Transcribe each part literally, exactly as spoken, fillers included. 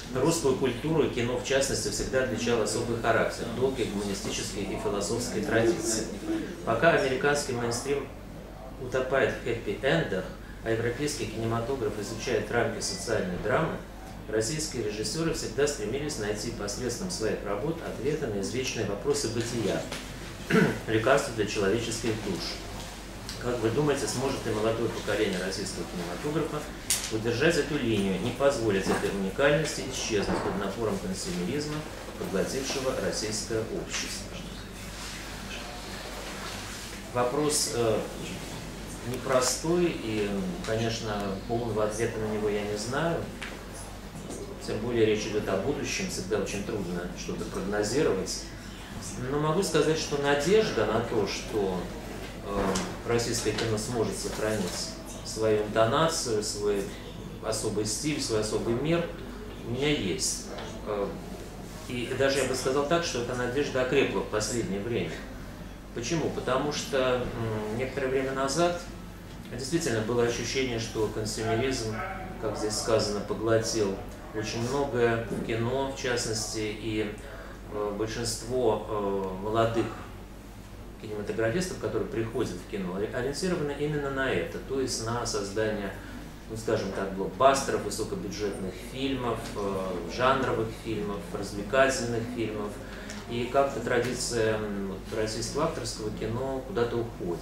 Русскую культуру и кино, в частности, всегда отличал особый характер, долгой гуманистической и философской традиции. Пока американский мейнстрим утопает в хэппи-эндах, а европейский кинематограф изучает рамки социальной драмы, российские режиссеры всегда стремились найти посредством своих работ ответы на извечные вопросы бытия, лекарства для человеческих душ. Как вы думаете, сможет ли молодое поколение российского кинематографа удержать эту линию, не позволить этой уникальности исчезнуть под напором консюмеризма, поглотившего российское общество? Вопрос э, непростой, и, конечно, полного ответа на него я не знаю. Тем более речь идет о будущем, всегда очень трудно что-то прогнозировать. Но могу сказать, что надежда на то, что э, российское кино сможет сохранить свою интонацию, свой особый стиль, свой особый мир, у меня есть. Э, и даже я бы сказал так, что эта надежда окрепла в последнее время. Почему? Потому что э, некоторое время назад действительно было ощущение, что консюмеризм, как здесь сказано, поглотил очень многое в кино, в частности, и э, большинство э, молодых кинематографистов, которые приходят в кино, ориентированы именно на это, то есть на создание, ну, скажем так, блокбастеров, высокобюджетных фильмов, э, жанровых фильмов, развлекательных фильмов. И как-то традиция вот, российского авторского кино куда-то уходит.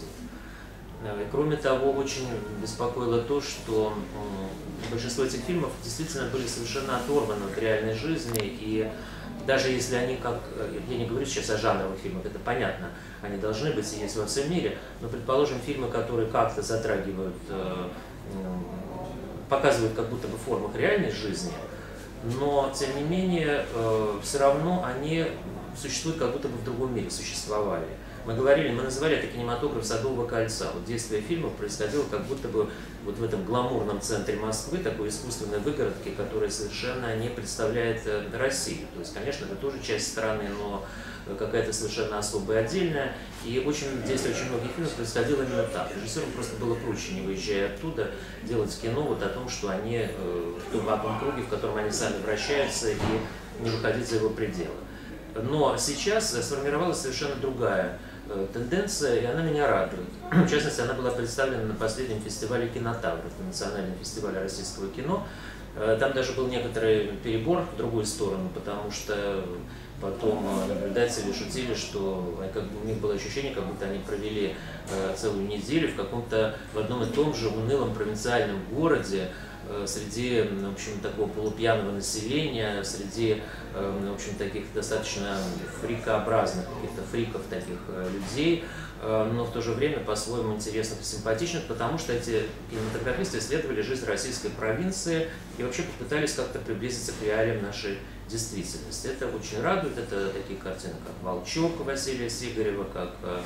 И, кроме того, очень беспокоило то, что э, большинство этих фильмов действительно были совершенно оторваны от реальной жизни, и даже если они, как, я не говорю сейчас о жанровых фильмах, это понятно, они должны быть и есть во всем мире, но, предположим, фильмы, которые как-то затрагивают, э, э, показывают как будто бы в формах реальной жизни, но, тем не менее, э, все равно они существуют как будто бы в другом мире, существовали. Мы говорили, мы называли это кинематограф Садового кольца. Вот действие фильмов происходило как будто бы вот в этом гламурном центре Москвы, такой искусственной выгородке, которая совершенно не представляет Россию. То есть, конечно, это тоже часть страны, но какая-то совершенно особая, отдельная. И очень, действие очень многих фильмов происходило именно так. Режиссерам просто было проще, не выезжая оттуда, делать кино вот о том, что они в том вакуумном круге, в котором они сами вращаются, и не выходить за его пределы. Но сейчас сформировалась совершенно другая тенденция, и она меня радует. В частности, она была представлена на последнем фестивале «Кинотавр», это национальный фестиваль российского кино. Там даже был некоторый перебор в другую сторону, потому что потом наблюдатели шутили, что как бы, у них было ощущение, как будто они провели целую неделю в каком-то, в одном и том же унылом провинциальном городе, среди, в общем, такого полупьяного населения, среди, в общем, таких достаточно фрикообразных, каких-то фриков таких людей, но в то же время по-своему интересных и симпатичных, потому что эти кинематографисты исследовали жизнь российской провинции и вообще попытались как-то приблизиться к реалиям нашей действительности. Это очень радует, это такие картины, как «Волчок» Василия Сигарева, как э,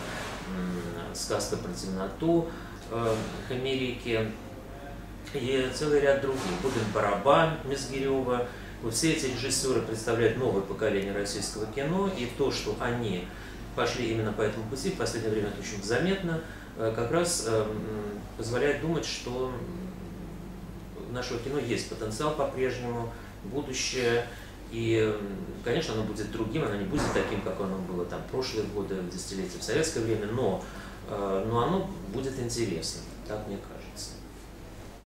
«Сказка про темноту» э, Хомерики, и целый ряд других. «Бубен-барабан» Мизгирева. Вот все эти режиссеры представляют новое поколение российского кино, и то, что они пошли именно по этому пути, в последнее время это очень заметно, как раз позволяет думать, что у нашего кино есть потенциал по-прежнему, будущее, и, конечно, оно будет другим, оно не будет таким, как оно было там прошлые годы, десятилетия в советское время, но, но оно будет интересным, так мне кажется.